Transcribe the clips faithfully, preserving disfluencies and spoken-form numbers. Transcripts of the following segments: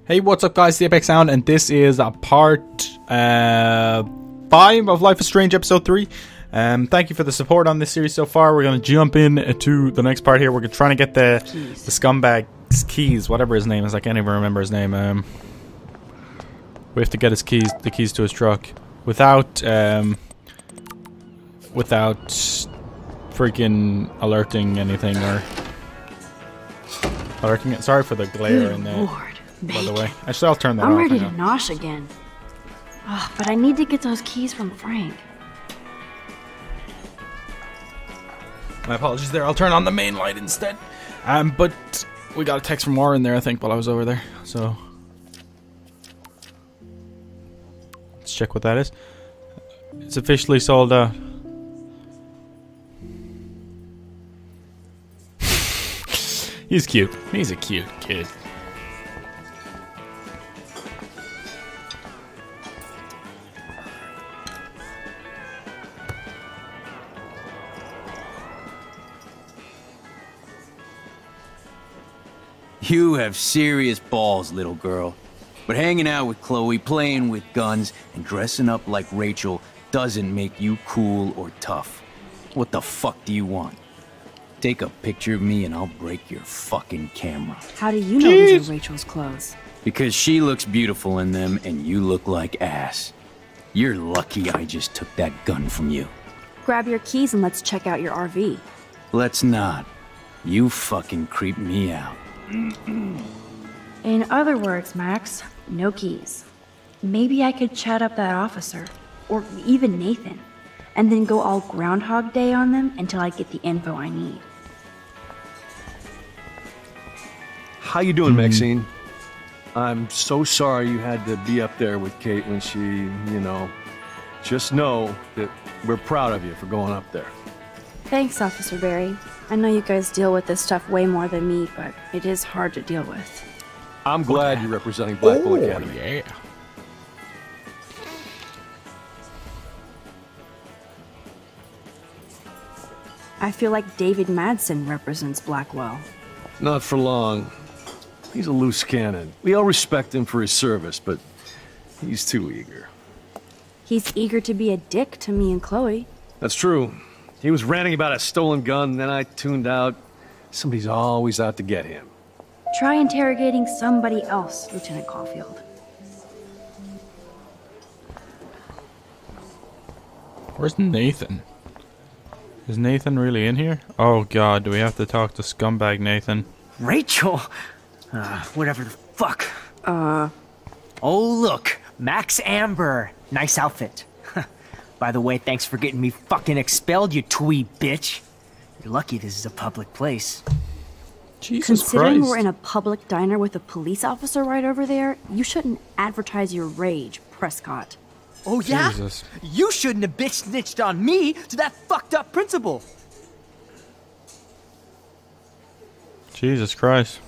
Hey, what's up guys, the Apex Sound, and this is a part uh, five of Life is Strange episode three. Um, thank you for the support on this series so far. We're going to jump in to the next part here. We're trying to get the, the scumbag's keys, whatever his name is. I can't even remember his name. Um, we have to get his keys, the keys to his truck, without, um, without freaking alerting anything or alerting it. Sorry for the glare in there. By the way, actually, I'll turn that I'm off. I'm ready right to now. nosh again. Ugh, but I need to get those keys from Frank. My apologies there. I'll turn on the main light instead. Um, but we got a text from Warren there, I think, while I was over there. So let's check what that is. It's officially sold out. He's cute. He's a cute kid. You have serious balls, little girl. But hanging out with Chloe, playing with guns, and dressing up like Rachel doesn't make you cool or tough. What the fuck do you want? Take a picture of me and I'll break your fucking camera. How do you know these are Rachel's clothes? Because she looks beautiful in them and you look like ass. You're lucky I just took that gun from you. Grab your keys and let's check out your R V. Let's not. You fucking creep me out. In other words, Max, no keys. Maybe I could chat up that officer, or even Nathan, and then go all Groundhog Day on them until I get the info I need. How you doing, Maxine? I'm so sorry you had to be up there with Kate when she, you know, just know that we're proud of you for going up there. Thanks, Officer Barry. I know you guys deal with this stuff way more than me, but it is hard to deal with. I'm glad you're representing Blackpool Oh, Academy. yeah. I feel like David Madsen represents Blackwell. Not for long. He's a loose cannon. We all respect him for his service, but he's too eager. He's eager to be a dick to me and Chloe. That's true. He was ranting about a stolen gun, then I tuned out. Somebody's always out to get him. Try interrogating somebody else, Lieutenant Caulfield. Where's Nathan? Is Nathan really in here? Oh god, do we have to talk to scumbag Nathan? Rachel? Uh, whatever the fuck. Uh... Oh, look. Max Amber. Nice outfit. By the way, thanks for getting me fucking expelled, you twee bitch. You're lucky this is a public place. Jesus Considering Christ. we're in a public diner with a police officer right over there, you shouldn't advertise your rage, Prescott. Oh, yeah? Jesus. You shouldn't have bitch snitched on me to that fucked up principal. Jesus Christ.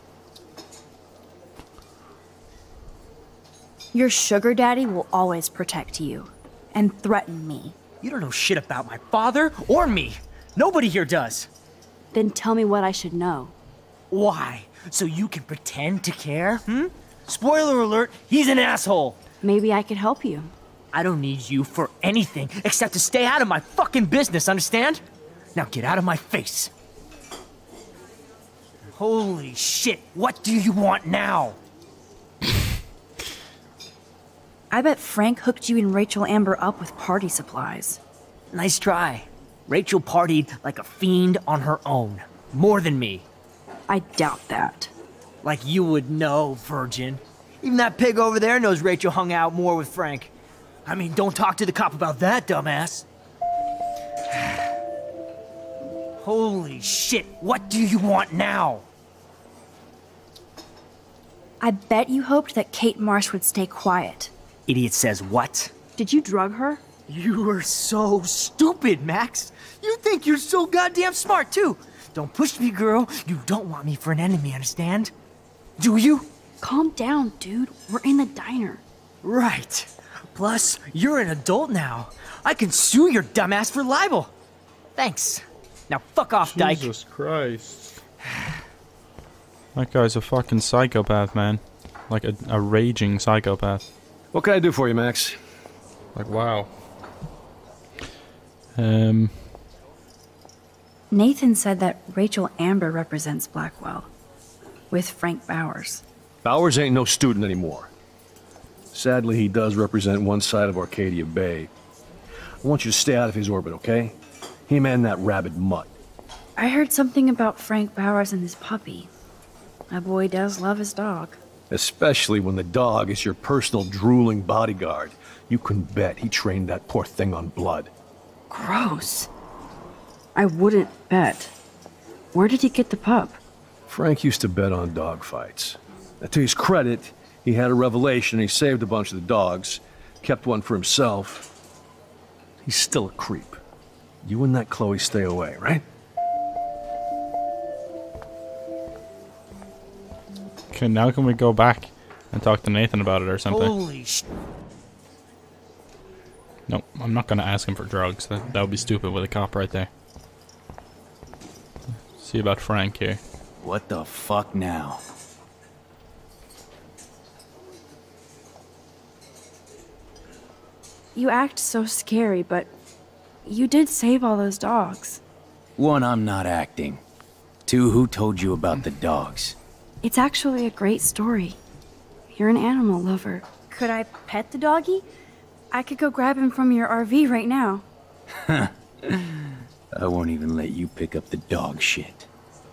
Your sugar daddy will always protect you. And threaten me. You don't know shit about my father or me. Nobody here does. Then tell me what I should know. Why? So you can pretend to care, hmm? Spoiler alert, he's an asshole. Maybe I could help you. I don't need you for anything except to stay out of my fucking business, understand? Now get out of my face. Holy shit, what do you want now? I bet Frank hooked you and Rachel Amber up with party supplies. Nice try. Rachel partied like a fiend on her own. More than me. I doubt that. Like you would know, virgin. Even that pig over there knows Rachel hung out more with Frank. I mean, don't talk to the cop about that, dumbass. Holy shit, what do you want now? I bet you hoped that Kate Marsh would stay quiet. Idiot says what? Did you drug her? You are so stupid, Max. You think you're so goddamn smart, too. Don't push me, girl. You don't want me for an enemy, understand? Do you? Calm down, dude. We're in the diner. Right. Plus, you're an adult now. I can sue your dumbass for libel. Thanks. Now fuck off, Dyke. Jesus Christ. That guy's a fucking psychopath, man. Like a, a raging psychopath. What can I do for you, Max? Like, wow. Um... Nathan said that Rachel Amber represents Blackwell, with Frank Bowers. Bowers ain't no student anymore. Sadly, he does represent one side of Arcadia Bay. I want you to stay out of his orbit, okay? Him and that rabid mutt. I heard something about Frank Bowers and his puppy. My boy does love his dog. Especially when the dog is your personal drooling bodyguard. You can bet he trained that poor thing on blood. Gross. I wouldn't bet. Where did he get the pup? Frank used to bet on dog fights. Now, to his credit, he had a revelation. He saved a bunch of the dogs, kept one for himself. He's still a creep. You and that Chloe stay away, right? Okay, now can we go back and talk to Nathan about it or something? Holy sh... No, I'm not gonna ask him for drugs. That, that would be stupid with a cop right there. See about Frank here. What the fuck now? You act so scary, but you did save all those dogs. One, I'm not acting. Two, who told you about the dogs? It's actually a great story. You're an animal lover. Could I pet the doggy? I could go grab him from your R V right now. I won't even let you pick up the dog shit.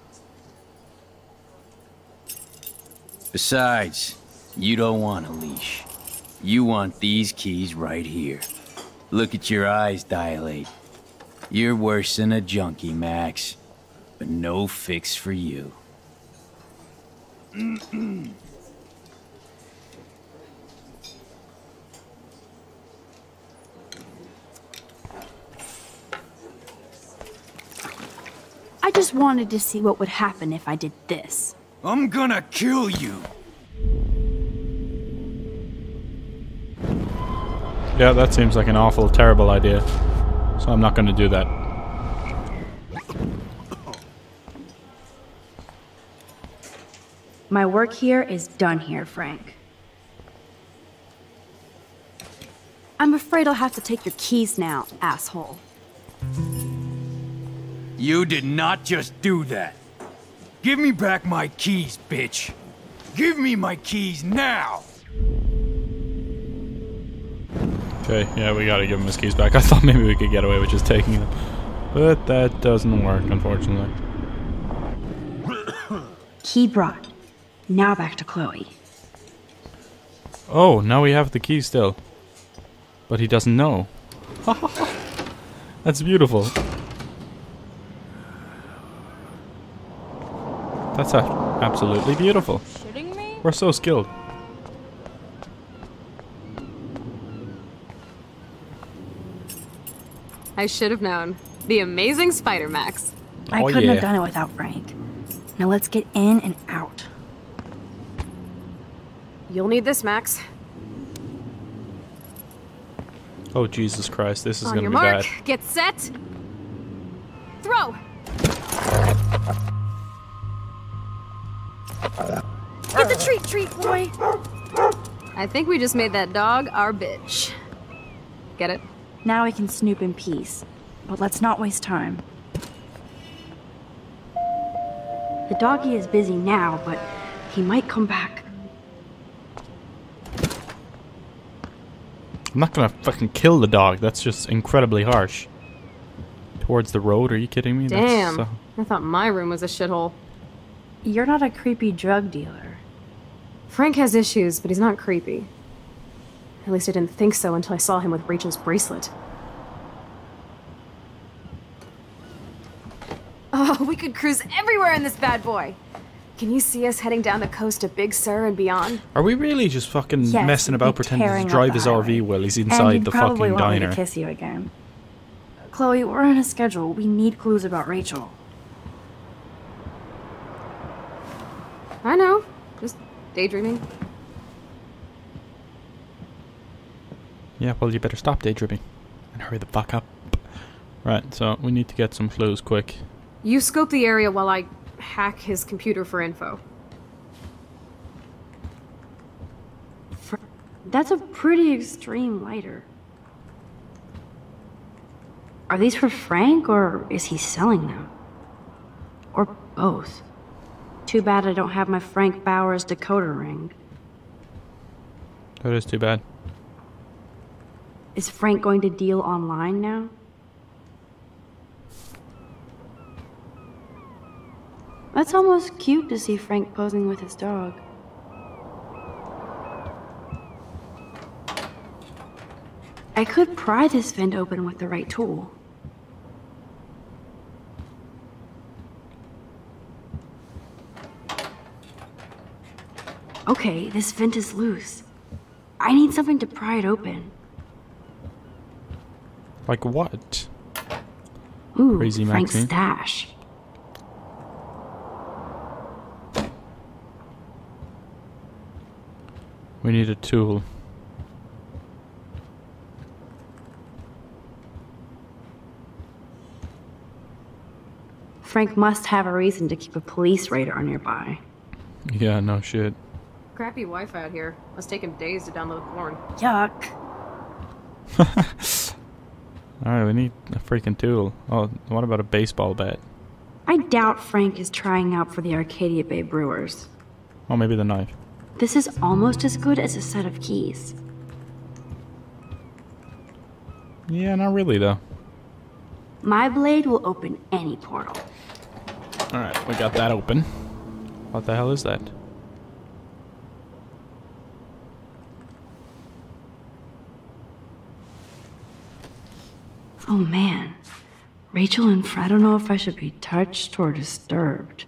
Besides, you don't want a leash. You want these keys right here. Look at your eyes dilate. You're worse than a junkie, Max. But no fix for you. I just wanted to see what would happen if I did this. I'm gonna kill you. Yeah, that seems like an awful, terrible idea. So I'm not gonna do that. My work here is done here, Frank. I'm afraid I'll have to take your keys now, asshole. You did not just do that. Give me back my keys, bitch. Give me my keys now. Okay, yeah, we gotta give him his keys back. I thought maybe we could get away with just taking them. But that doesn't work, unfortunately. Key brought. Now back to Chloe. Oh, now we have the key still. But he doesn't know. That's beautiful. That's a absolutely beautiful. Shitting me? We're so skilled. I should have known. The amazing Spider Max. I Oh, couldn't yeah. have done it without Frank. Now let's get in and out. You'll need this, Max. Oh, Jesus Christ, this is On gonna your be mark, bad. get set. Throw! Get the treat, treat, boy! I think we just made that dog our bitch. Get it? Now we can snoop in peace. But let's not waste time. The doggy is busy now, but he might come back. I'm not gonna fucking kill the dog. That's just incredibly harsh. Towards the road? Are you kidding me? Damn. That's, uh, I thought my room was a shithole. You're not a creepy drug dealer. Frank has issues, but he's not creepy. At least I didn't think so until I saw him with Rachel's bracelet. Oh, we could cruise everywhere in this bad boy! Can you see us heading down the coast to Big Sur and beyond? Are we really just fucking Yes, messing we'd about be pretending tearing to up drive the his R V highway. while he's And inside you'd the probably fucking want me diner? to kiss you again. Chloe, we're on a schedule. We need clues about Rachel. I know. Just daydreaming. Yeah, well, you better stop daydreaming and hurry the fuck up. Right, so we need to get some clues quick. You scope the area while I hack his computer for info. That's a pretty extreme lighter. Are these for Frank, or is he selling them? Or both? Too bad I don't have my Frank Bowers decoder ring. That is too bad. Is Frank going to deal online now? That's almost cute to see Frank posing with his dog. I could pry this vent open with the right tool. Okay, this vent is loose. I need something to pry it open. Like what? Ooh, Crazy Frank's Maxine. stash. We need a tool. Frank must have a reason to keep a police radar nearby. Yeah, no shit. Crappy Wi-Fi out here. Must take him days to download porn. Yuck. Alright, we need a freaking tool. Oh, what about a baseball bat? I doubt Frank is trying out for the Arcadia Bay Brewers. Oh, maybe the knife. This is almost as good as a set of keys. Yeah, not really though. My blade will open any portal. Alright, we got that open. What the hell is that? Oh man. Rachel and Fred don't know if I should be touched or disturbed.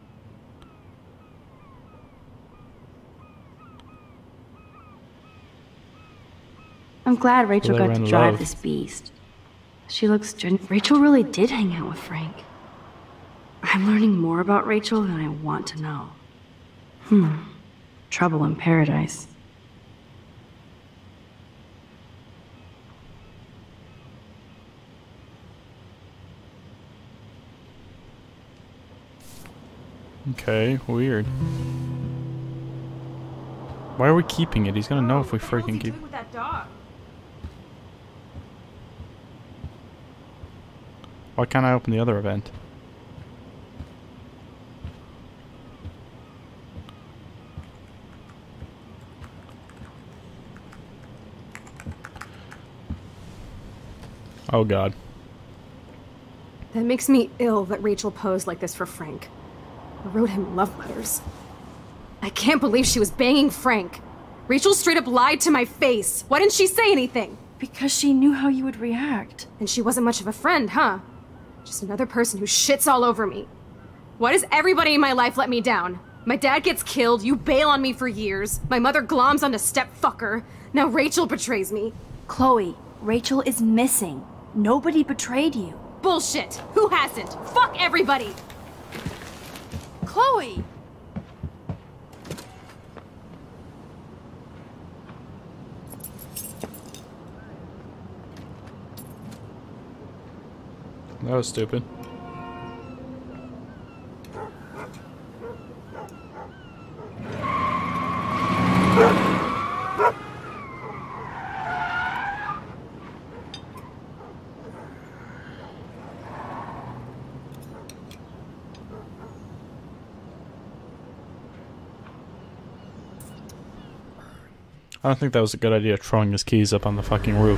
I'm glad Rachel Well, got they're to in drive love. this beast. She looks gen- Rachel really did hang out with Frank. I'm learning more about Rachel than I want to know. Hmm. Trouble in paradise. Okay, weird. Why are we keeping it? He's gonna know if we freaking keep. with that dog? Why can't I open the other event? Oh god. That makes me ill that Rachel posed like this for Frank. I wrote him love letters. I can't believe she was banging Frank. Rachel straight up lied to my face. Why didn't she say anything? Because she knew how you would react. And she wasn't much of a friend, huh? Just another person who shits all over me. Why does everybody in my life let me down? My dad gets killed, you bail on me for years, my mother gloms onto stepfucker, now Rachel betrays me. Chloe, Rachel is missing. Nobody betrayed you. Bullshit! Who hasn't? Fuck everybody! Chloe! That was stupid. I don't think that was a good idea, throwing his keys up on the fucking roof.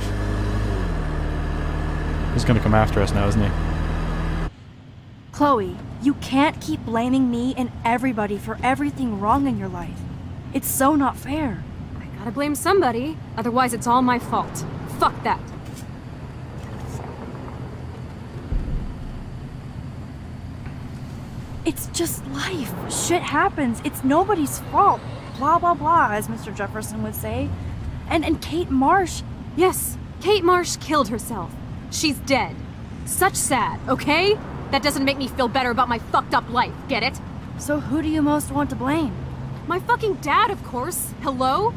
He's gonna come after us now, isn't he? Chloe, you can't keep blaming me and everybody for everything wrong in your life. It's so not fair. I gotta blame somebody, otherwise it's all my fault. Fuck that. It's just life. Shit happens. It's nobody's fault. Blah, blah, blah, as Mister Jefferson would say. And and Kate Marsh. Yes, Kate Marsh killed herself. She's dead. Such sad, okay? That doesn't make me feel better about my fucked up life, get it? So who do you most want to blame? My fucking dad, of course. Hello?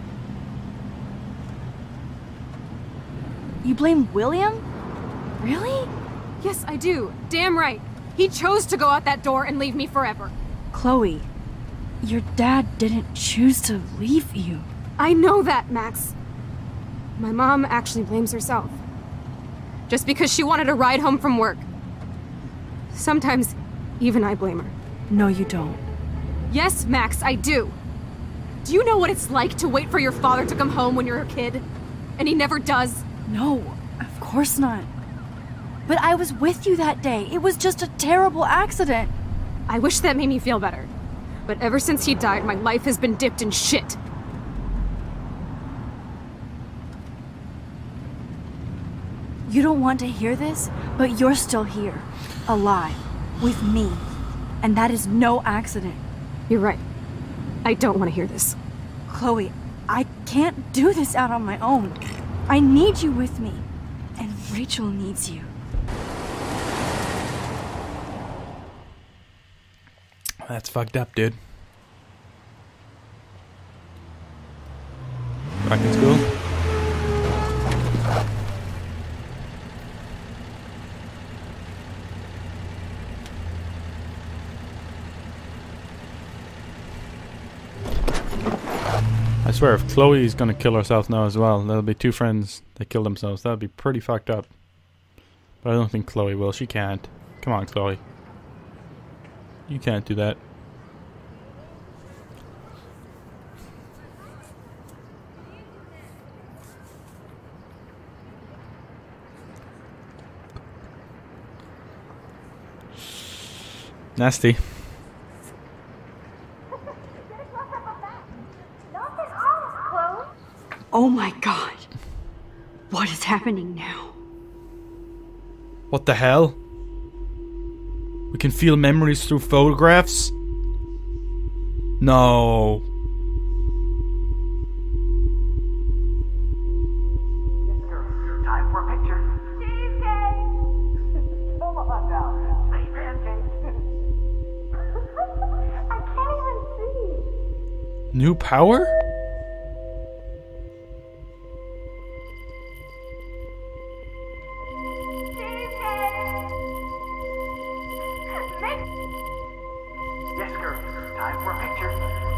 You blame William? Really? Yes, I do. Damn right. He chose to go out that door and leave me forever. Chloe, your dad didn't choose to leave you. I know that, Max. My mom actually blames herself. Just because she wanted a ride home from work. Sometimes, even I blame her. No, you don't. Yes, Max, I do. Do you know what it's like to wait for your father to come home when you're a kid? And he never does? No, of course not. But I was with you that day. It was just a terrible accident. I wish that made me feel better. But ever since he died, my life has been dipped in shit. You don't want to hear this, but you're still here. Alive. With me. And that is no accident. You're right. I don't want to hear this. Chloe, I can't do this out on my own. I need you with me. And Rachel needs you. That's fucked up, dude. Back in school? I swear, if Chloe's gonna kill herself now as well, there'll be two friends that kill themselves. That'll be pretty fucked up. But I don't think Chloe will. She can't. Come on, Chloe. You can't do that. Nasty. Oh my god. What is happening now? What the hell? We can feel memories through photographs? No. Time for a picture. Cheesecake! Come on now. Say pancakes. I can't even see. New power? Yes, girl. Time for a picture.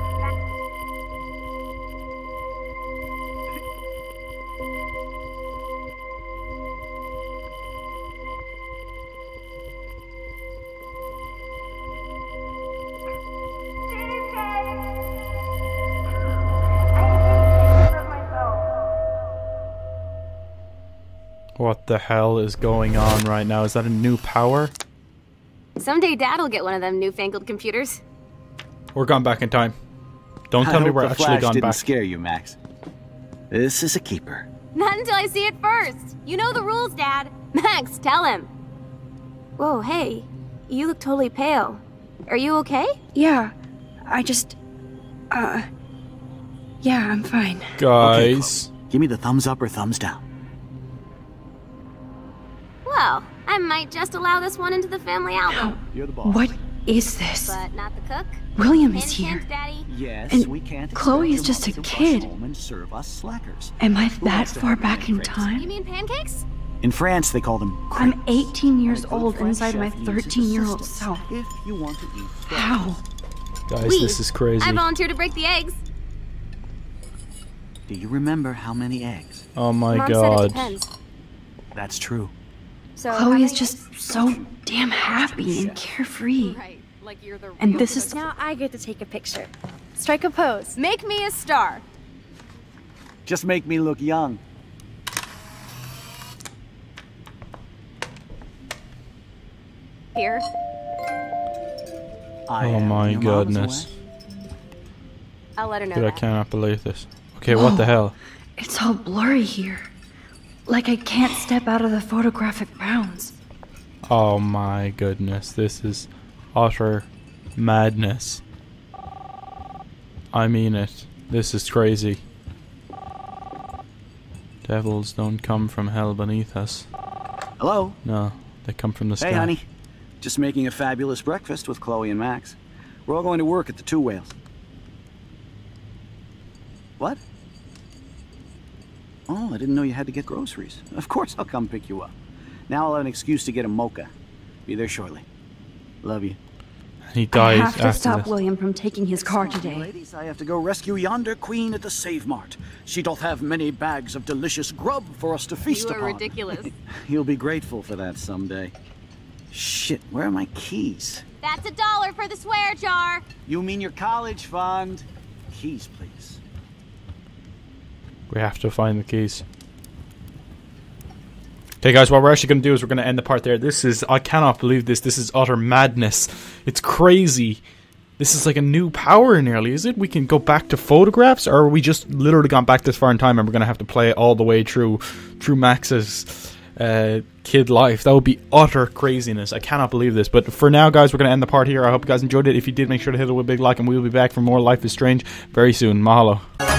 What the hell is going on right now? Is that a new power? Someday Dad'll get one of them newfangled computers. We're gone back in time. Don't tell I me hope we're the actually flash gone didn't back. scare you, Max. This is a keeper. Not until I see it first. You know the rules, Dad. Max, tell him. Whoa, hey. You look totally pale. Are you okay? Yeah, I just... Uh... Yeah, I'm fine. Guys. Okay, give me the thumbs up or thumbs down. Well, I might just allow this one into the family album. You're the boss. What is this? But not the cook. William is Hint, here. hint, Daddy. Yes, And we can't Chloe expect is your just a mom to rush kid. home and serve us slackers. Am I Who that wants to far have back in pancakes? You time? mean pancakes? In France, they call them I'm crepes. eighteen years And a good old French inside my chef uses thirteen-year-old assistance self. If you want to eat How? Guys, Oui. this is crazy. I volunteered to break the eggs. Do you remember how many eggs? Oh my Mom said it god. depends. That's true. So how Chloe many is just so damn happy and carefree. Right, like you're the And real this is... Now I get to take a picture. Strike a pose. Make me a star. Just make me look young. Here. I Oh am my your mama's goodness. away. I'll let her know Dude, I that. cannot believe this. Okay, what the Whoa. hell? It's all blurry here. Like I can't step out of the photographic bounds. Oh my goodness. This is utter madness. I mean it. This is crazy. Devils don't come from hell beneath us. Hello? No, they come from the sky. Hey, honey. Just making a fabulous breakfast with Chloe and Max. We're all going to work at the Two Whales. What? Oh, I didn't know you had to get groceries. Of course I'll come pick you up. Now I'll have an excuse to get a mocha. Be there shortly. Love you. He I dies have to after stop this. William from taking his car today. Ladies, I have to go rescue yonder queen at the Save Mart. She doth have many bags of delicious grub for us to feast You are upon. ridiculous. You'll be grateful for that someday. Shit, where are my keys? That's a dollar for the swear jar. You mean your college fund? Keys, please. We have to find the keys. Okay, guys, what we're actually going to do is we're going to end the part there. This is... I cannot believe this. This is utter madness. It's crazy. This is like a new power nearly, is it? We can go back to photographs, or are we just literally gone back this far in time and we're going to have to play it all the way through, through Max's uh, kid life? That would be utter craziness. I cannot believe this. But for now, guys, we're going to end the part here. I hope you guys enjoyed it. If you did, make sure to hit it with a big like, and we'll be back for more Life is Strange very soon. Mahalo.